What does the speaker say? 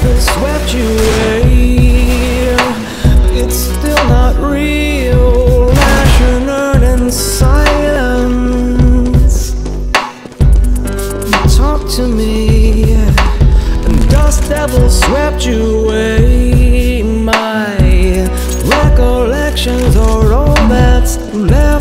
swept you away. It's still not real. Passionate in silence. Talk to me. And dust devil swept you away. My recollections are all that's left.